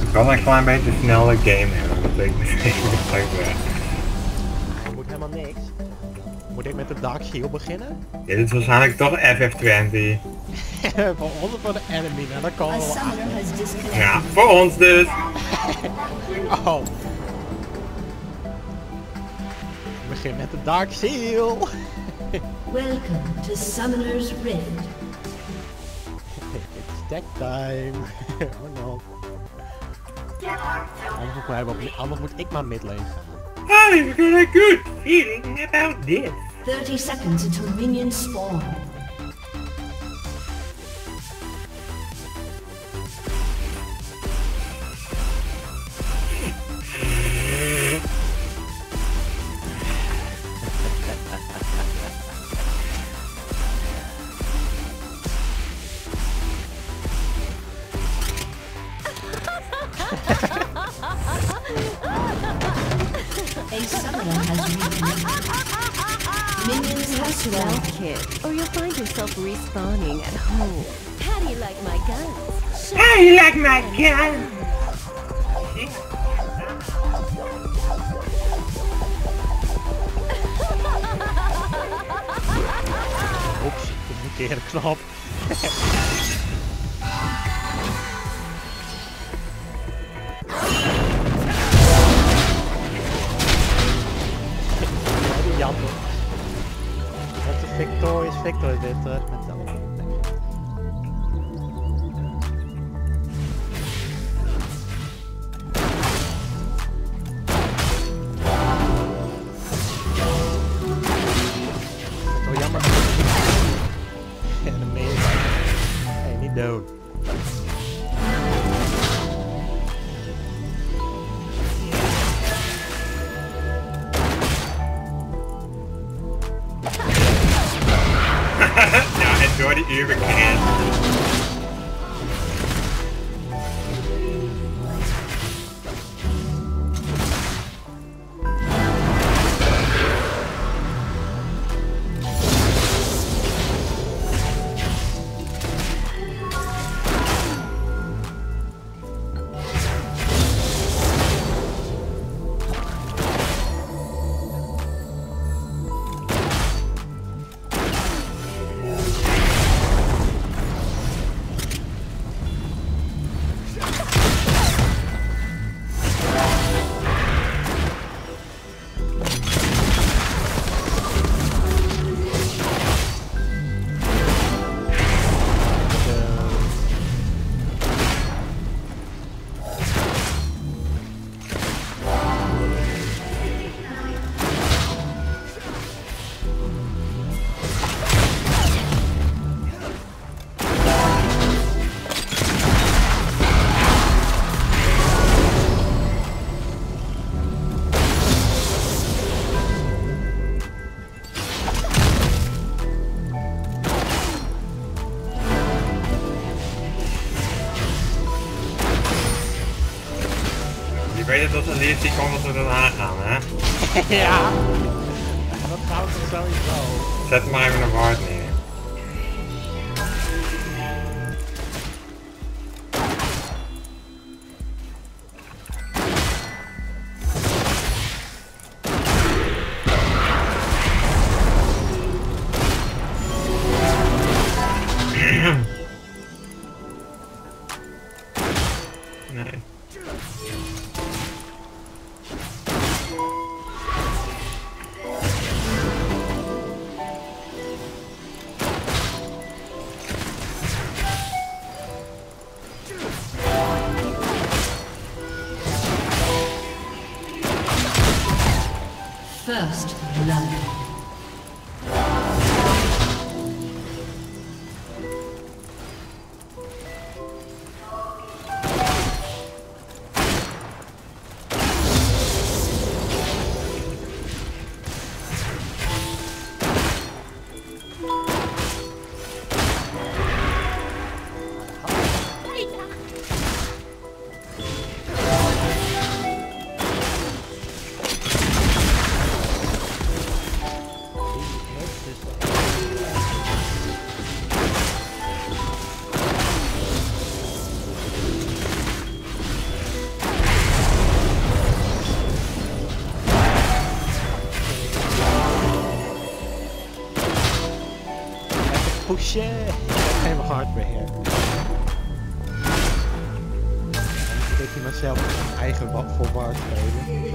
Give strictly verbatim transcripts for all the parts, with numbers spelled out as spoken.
kan een klein beetje sneller game hebben, dat weet ik misschien gelijk weg. Er moet helemaal niks. Moet ik met de Dark Shield beginnen? Dit is waarschijnlijk toch F F twintig. Voor ons of voor de enemy, nou dat kan wel. Ja, voor ons dus. Oh. Ik begin met de Dark Shield. Welcome to Summoner's Rift. It's stack time. Oh no. Anders moet, hij wel, anders moet ik maar midlane gaan. I've got a good feeling about this. thirty seconds until minions spawn. A summoner has reconnected. Minions have Well, spawned. kid, or you'll find yourself respawning at home. How do you like my guns? How you like my gun? Oeps, de verkeerde knop. Jammer. Wat is Victorious Victor is dit terug met de andere. Zo jammer. Ja, de mail. Hey, niet dood. Ja, en door die uur bekend. Je weet het als een leert die kan dat we dan aangaan, hè? Ja. Dat gaan we toch sowieso. Zet maar even een waard neer. Nee. First blood. shit! Ik heb helemaal hard meer. Dan moet iemand zelf zijn eigen wat voor bar spelen.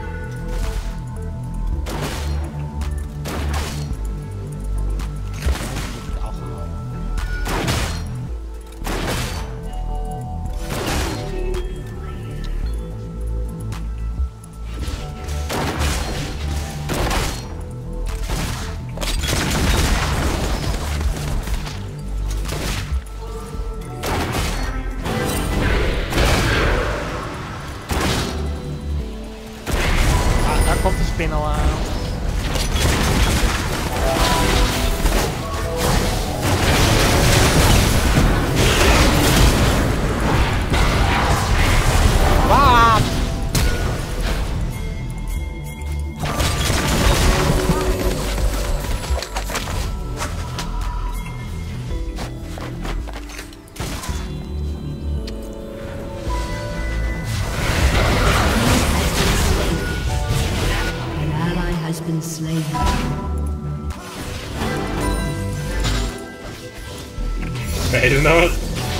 Komt de spin al aan. Wat? Been slain. Nee, doe nou wat.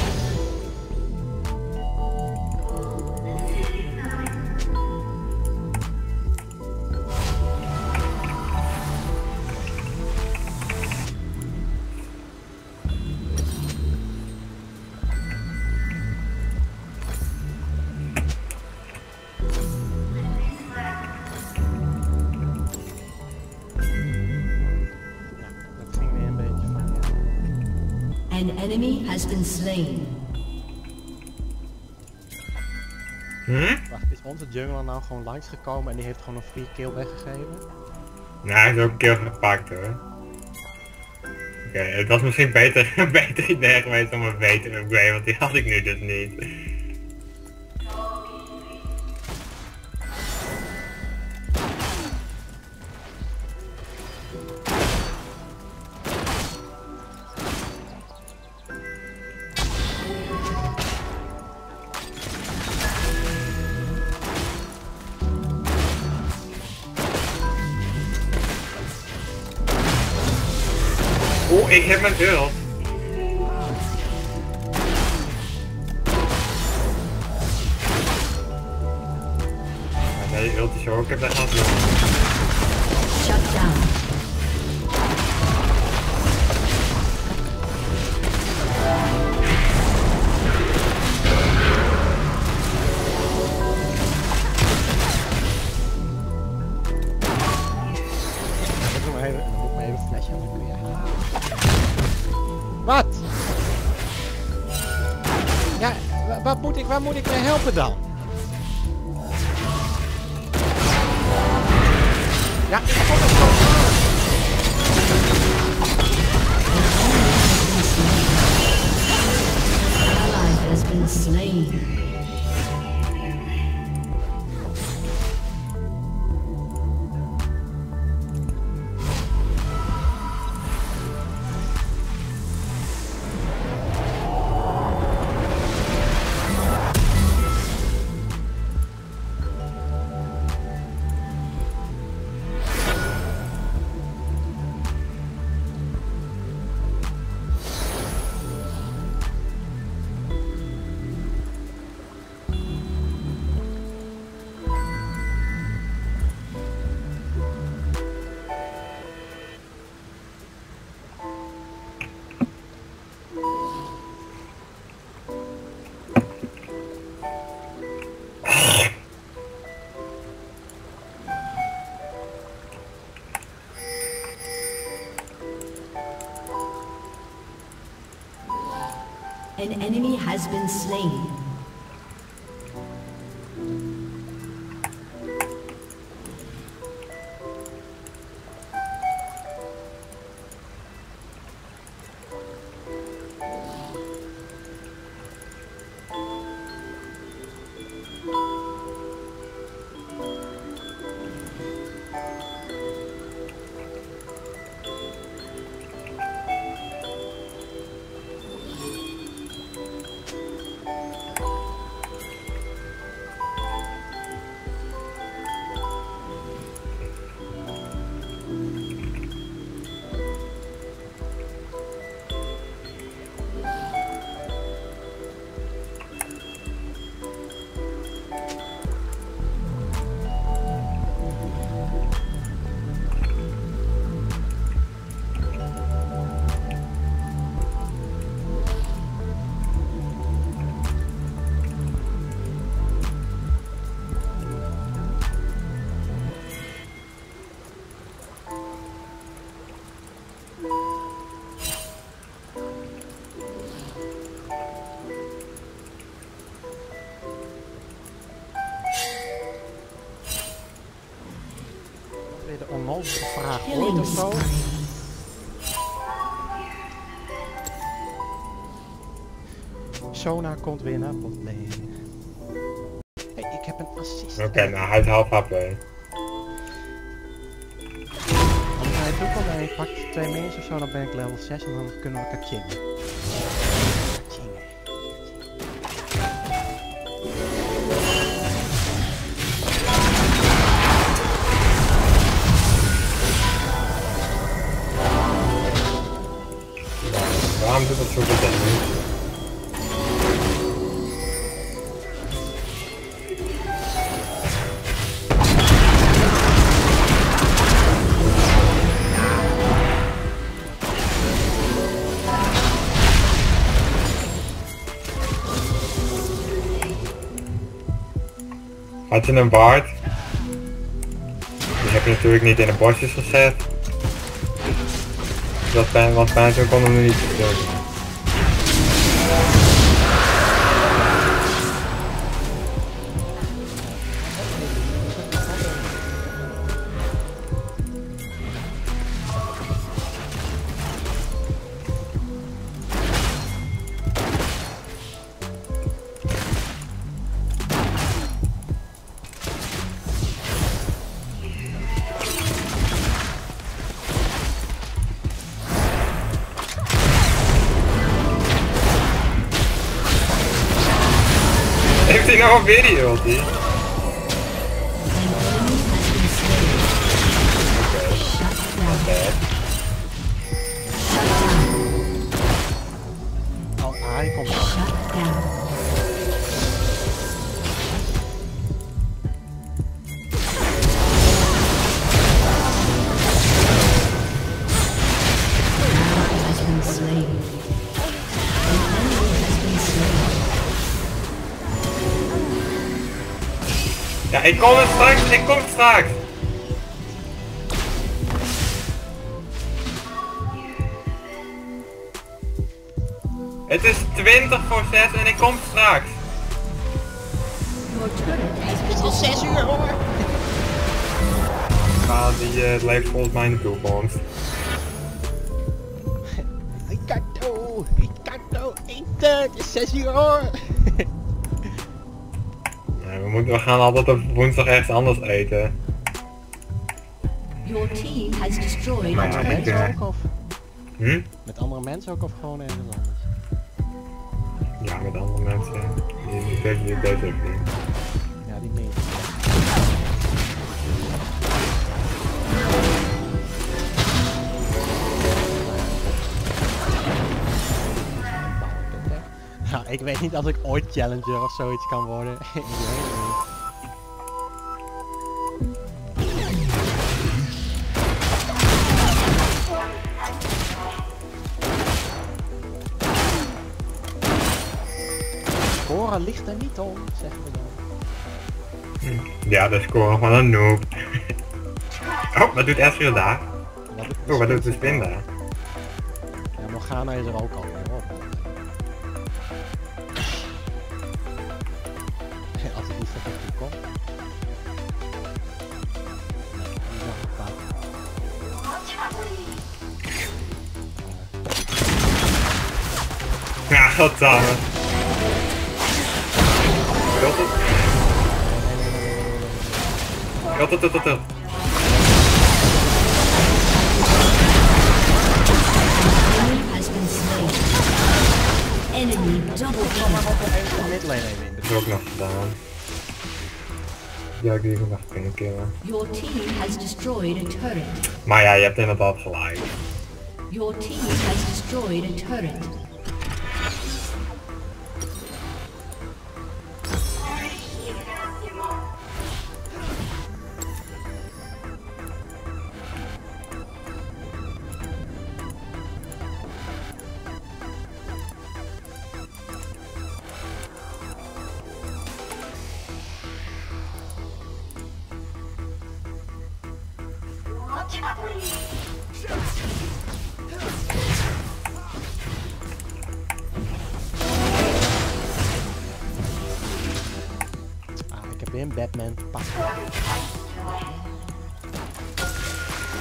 An enemy has been slain. Hm? Wacht, is onze jungler nou gewoon langs gekomen en die heeft gewoon een free kill weggegeven? Nou, hij heeft ook een keer gepakt hoor. Oké, okay, het was misschien beter, een beter idee geweest om een beter upgrade, want die had ik nu dus niet. Oh, ik heb mijn ult. Nee, die ult is ook, ik heb dat gehad. Shut down. Wat? Ja, wat moet ik, waar moet ik mee helpen dan? Ja, ik kom het gewoon. Ally has been slain. An enemy has been slain. gevraagd ooit Killing of zo? spree. Sona komt weer naar botlane. Hey, ik heb een assist. Oké, okay, nou hij is half H P. Als hij het ook al mee pakt twee mensen of zo, dan ben ik level zes en dan kunnen we elkaar chillen. Waarom doet dat zoveel damage? Had je een baard? Die heb je natuurlijk niet in de bosjes gezet. Dat pijn, want pijn zo kon hem nu niet verstoren. Heeft hij nog een video, die? Oh, hij komt wel. Ja, ik kom er straks, ik kom straks. Het is twintig voor zes en ik kom straks. Het is al zes uur hoor. Ja, die uh, leeft volgens mij in de toekomst. Ik kan toe, ik kan toe eten, het is zes uur hoor. Nee, we, moeten, we gaan altijd op woensdag ergens anders eten. Your team has destroyed Maar a ja, Met turret. ik, mensen uh, ook of? Hm? Met andere mensen ook of gewoon ergens anders? Ja, met andere mensen. Die, die, die, die deze ook niet. Ja, die meer. Ja, ik weet niet of ik ooit challenger of zoiets kan worden. Ik weet het niet. Scoren ligt er niet om, zeggen we dan. Ja, de score van een noob. Oh, wat doet Ezreal daar? Wat doet Oh, wat doet de spin daar? Ja, Morgana is er ook al weer hoor. Als ik niet zo goed kom. Nee, die is nog een paar. Ja, godsamme. Wilt het? Wilt het, het, het, het. Enemy has been slain. Enemy double kill. Midlane even in. Dat heb ik ook nog gedaan. Ja, ik die nog kunnen killen. Your team has destroyed a turret. Maar ja, je hebt inderdaad gelijk. Your team has destroyed a turret. Ah, ik heb weer een Batman pak.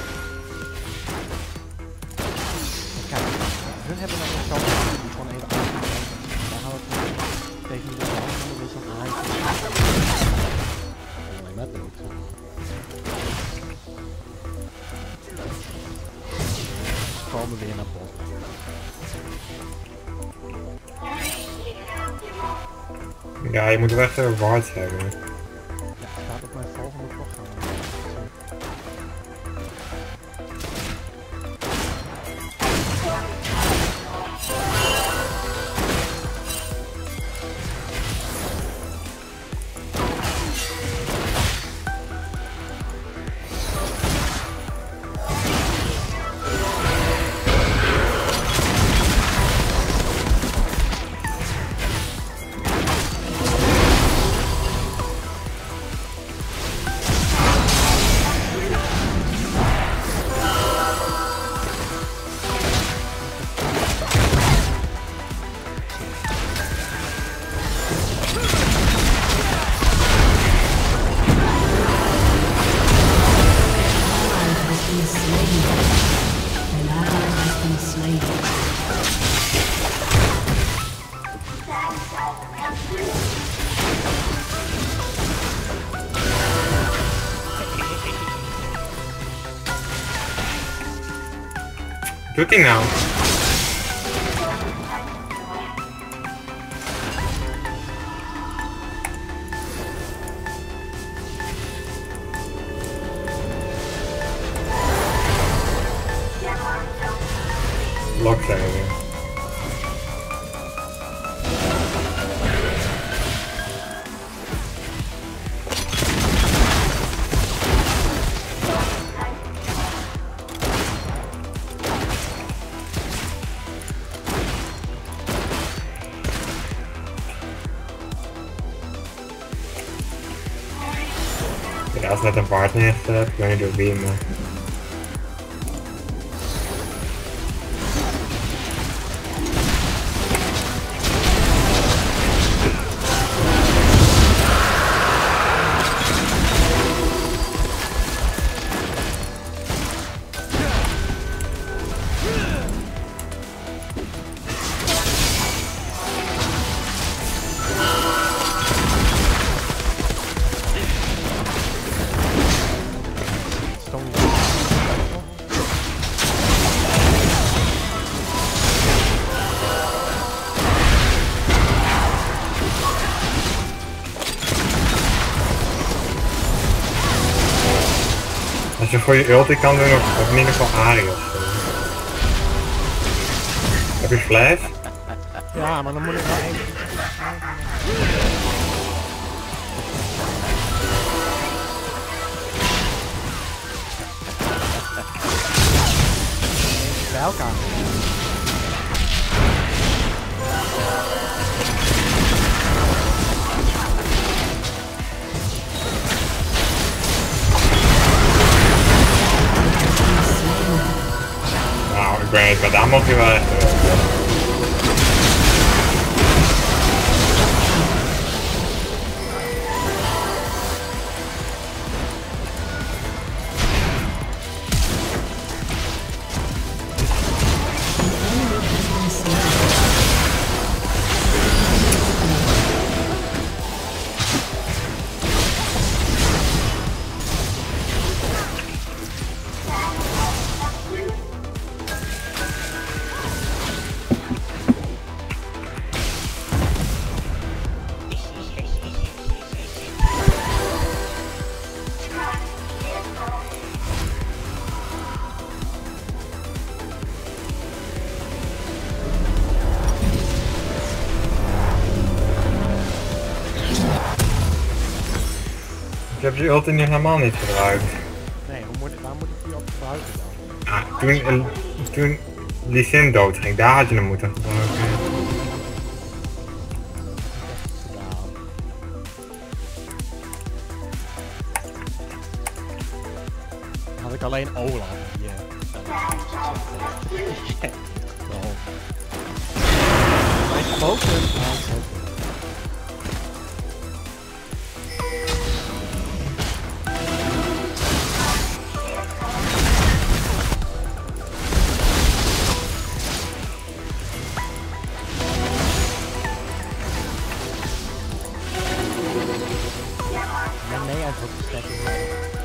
hun hebben dan nog zo'n die die gewoon even aangeven. Daar gaan we het tegen de hand en dan is dat eigenlijk. Alleen dat doet. Komen we weer naar bot. Ja, je moet wel echt een wards hebben. Ja, staat op mijn volgende programma. Doet hij nou? Lok zijn we. Ja, als net een paard neergezet, ik weet niet door wie, maar... Als je voor je ulti kan doen, of, of in ieder geval Ari of zo. Heb je flash? Ja, maar dan moet ik wel even... Bij elkaar. Nou, ik weet het, maar daar mag je wel echt... Ik heb je ulti nu helemaal niet gebruikt. Nee, hoe moet, waar moet ik die op gebruiken dan? Ah, toen, uh, toen die Sin dood ging, daar had je hem moeten gebruiken. Dan had ik alleen Olaf. Yeah. Mijn focus. antwoord te stekken.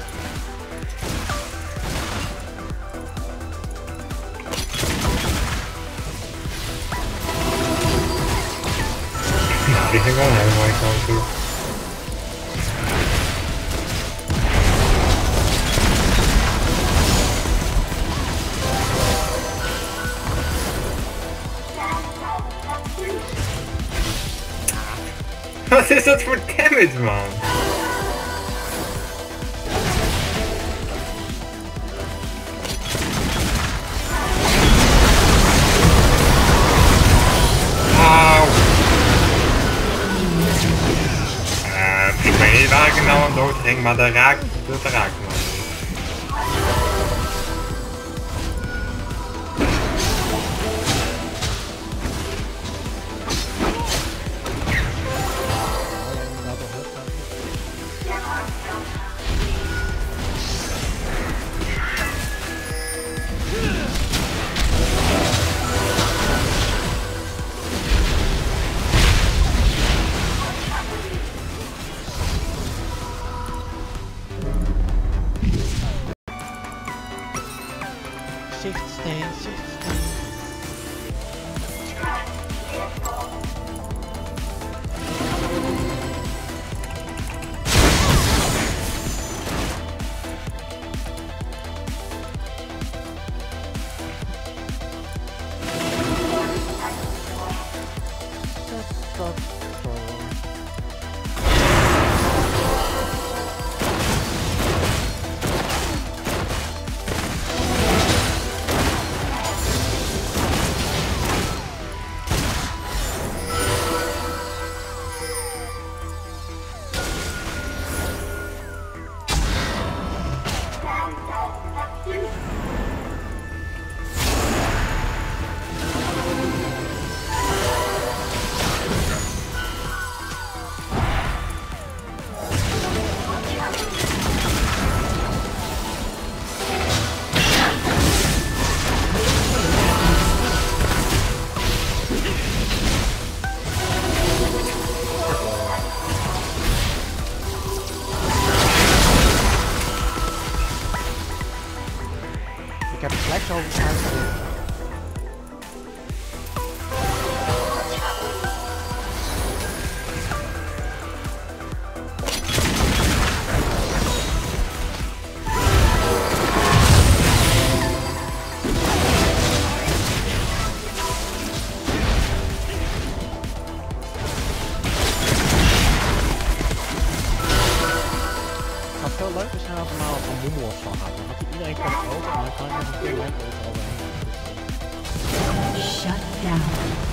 Die ging wel een hele mooie kant toe. Wat is dat voor damage, man? Auw. Uh, ik weet niet waar ik er nou aan dood ging, maar dat raakt, dat raakt me. Ik heb een flex over. Het zou veel leuker zijn als we nou van Moemo of zo hadden. Dan had iedereen kan ook en dan kan ik nog een keer Lamp overheen. Shut down.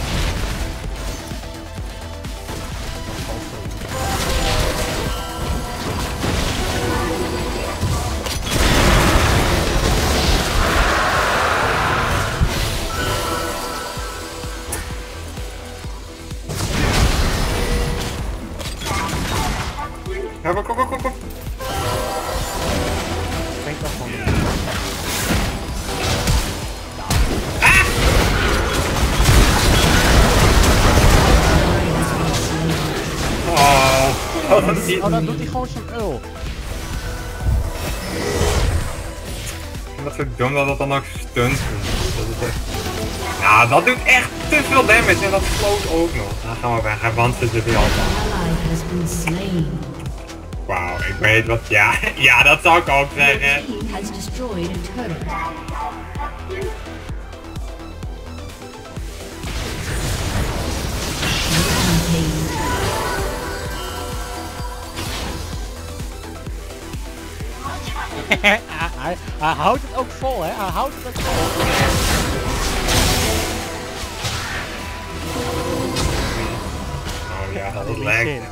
Ja, kom, kom, kom, kom. Ik denk dat van. Oh, oh, dat, Oh, dan doet hij gewoon zijn ul. dat is zo dom dat dat dan ook stunt. Dat is echt... Nou, dat doet echt te veel damage en dat floot ook nog. Dan gaan we weg, hij wandelt er weer al van. Wauw, ik weet wat, ja, ja, dat zou ik ook zeggen. Your team has destroyed a turret. hij, hij, hij houdt het ook vol, hè? Hij houdt het ook vol. Oh ja, dat is lekker.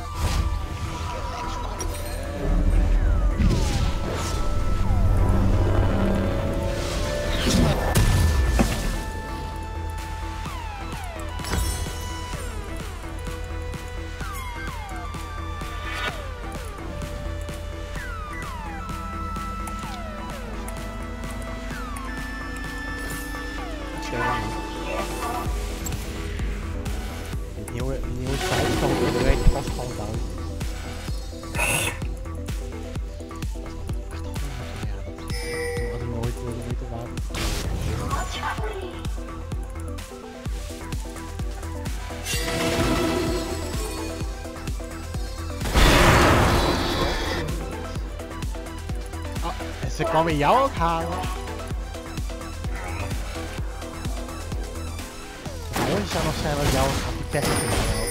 Een nieuwe, een nieuwe site kan ik iedereen vast gewoon down. ze kwam in jou ook halen. Het mooie zou nog zijn dat jou een architect kunnen helpen.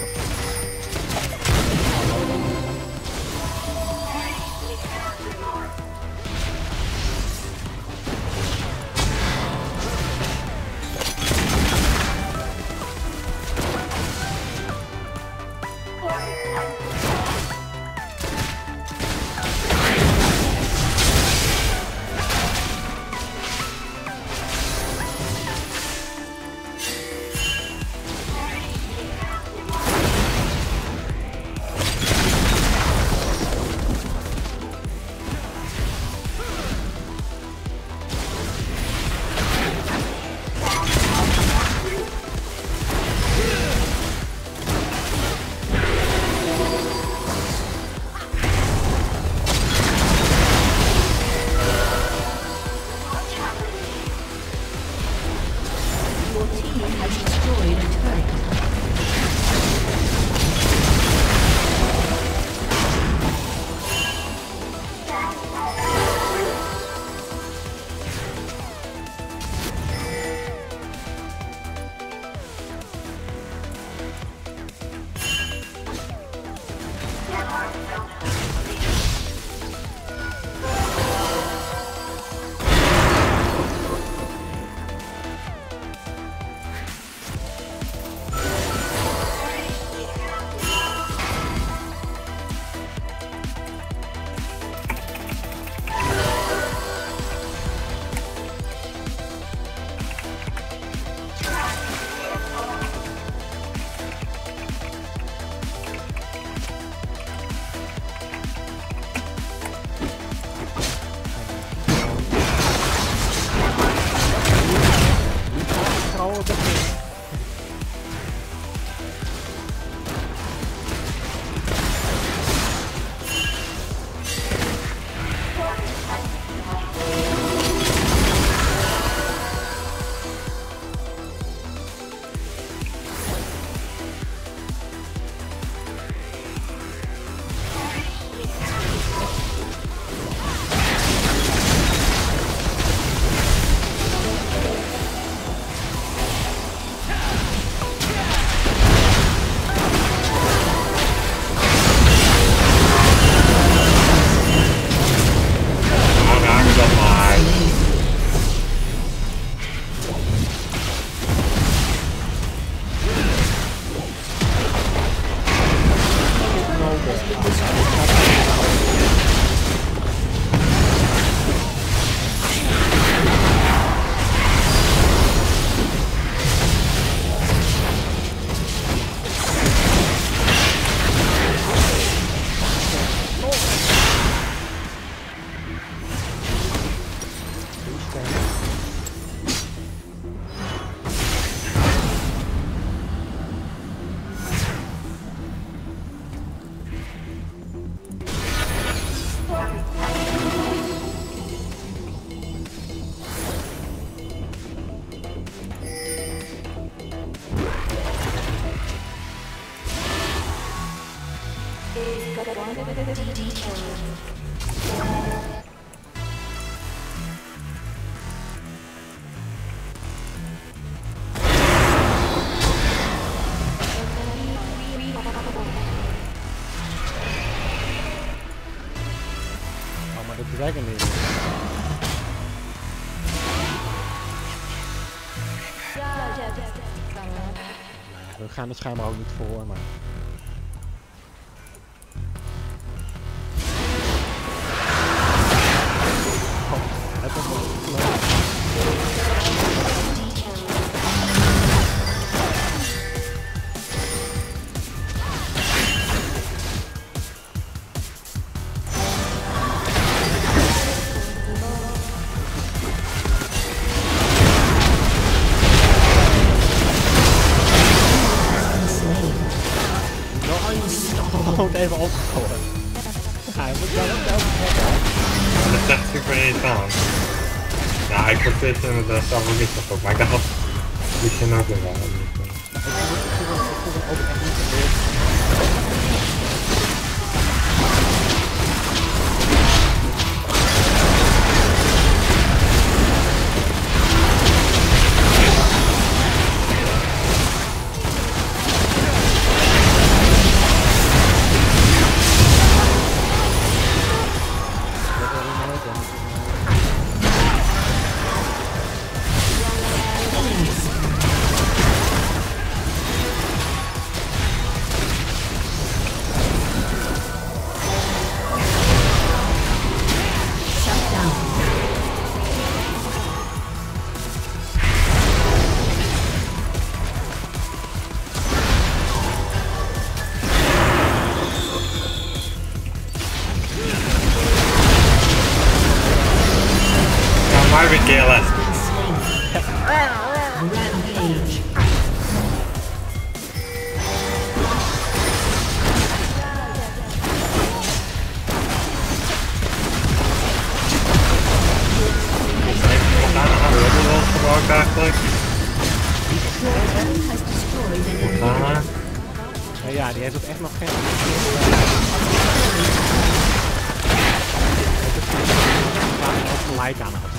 Dragon niet. We gaan het schijnbaar ook niet voor, maar... Oh, het was wel leuk. Even opgehouden. Hij moet wel ook wel Dat is echt super irritant. Ja, ik probeer het met de favorieten op, maar ik dacht dat die zijn ook weer wel. Uh, ja, die heeft ook echt nog geen... Gelijk aan had.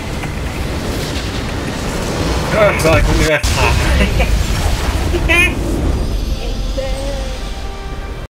Oh, ik moet nu weggaan.